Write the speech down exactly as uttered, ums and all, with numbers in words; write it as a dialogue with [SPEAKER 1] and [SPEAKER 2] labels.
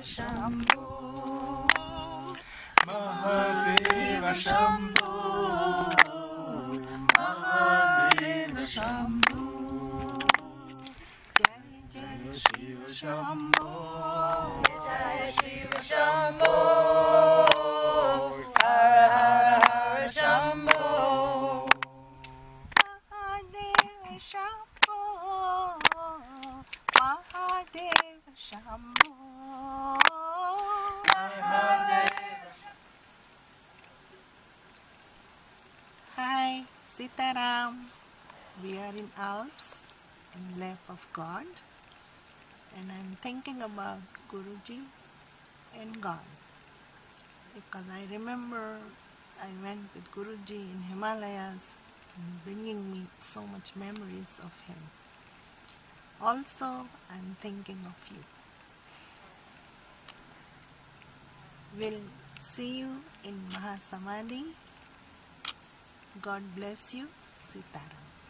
[SPEAKER 1] Shambho, Mahadeva Shambho, Mahadeva Shambho, Jai Jai Shiva Shambho, Jai Shiva Shambho, Har Har Har Shambho, Mahadeva Shambho, Mahadeva Shambho. Hi, Sitaram. We are in Alps, in lap of God, and I'm thinking about Guruji and God, because I remember I went with Guruji in Himalayas, and bringing me so much memories of him. Also, I'm thinking of you. We'll see you in Mahasamadhi. God bless you, Sitaram.